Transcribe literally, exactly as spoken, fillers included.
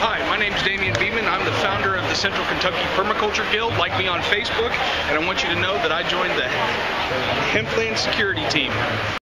Hi, my name's Damian Beeman. I'm the founder of the Central Kentucky Permaculture Guild. Like me on Facebook, and I want you to know that I joined the Hempland Security team.